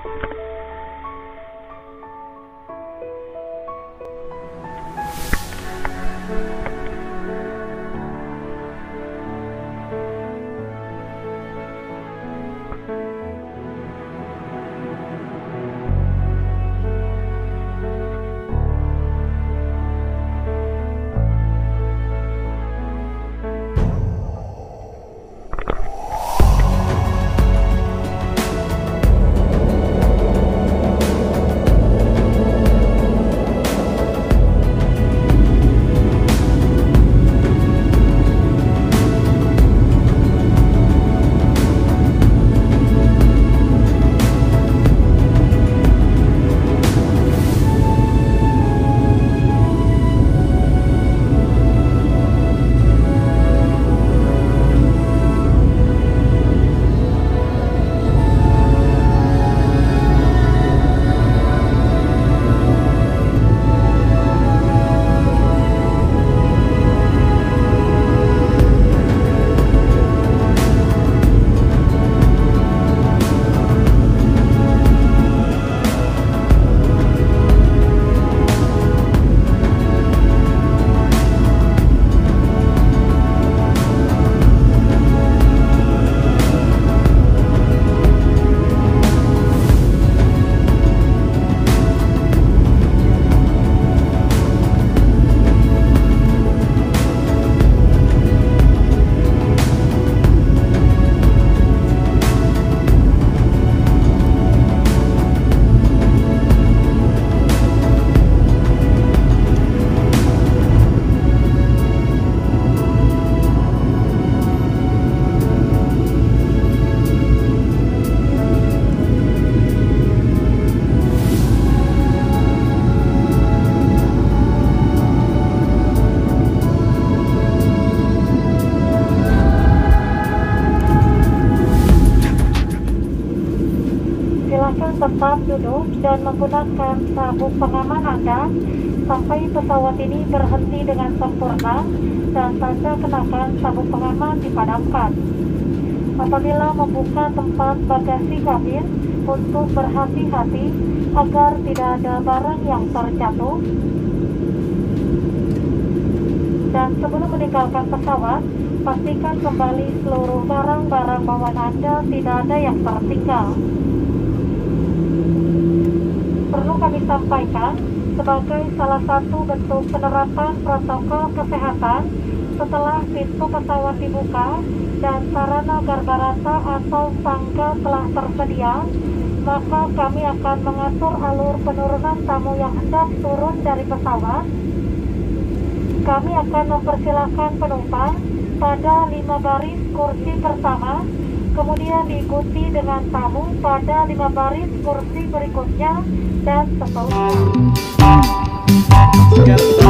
Tetap duduk dan menggunakan sabuk pengaman Anda sampai pesawat ini berhenti dengan sempurna dan tanda kenakan sabuk pengaman dipadamkan. Apabila membuka tempat bagasi kabin, untuk berhati-hati agar tidak ada barang yang terjatuh. Dan sebelum meninggalkan pesawat, pastikan kembali seluruh barang-barang bawaan Anda tidak ada yang tertinggal. Perlu kami sampaikan, sebagai salah satu bentuk penerapan protokol kesehatan, setelah pintu pesawat dibuka dan sarana garbarata atau tangga telah tersedia, maka kami akan mengatur alur penurunan tamu yang hendak turun dari pesawat. Kami akan mempersilahkan penumpang pada 5 baris kursi pertama, kemudian diikuti dengan tamu pada 5 baris kursi berikutnya, dan seterusnya.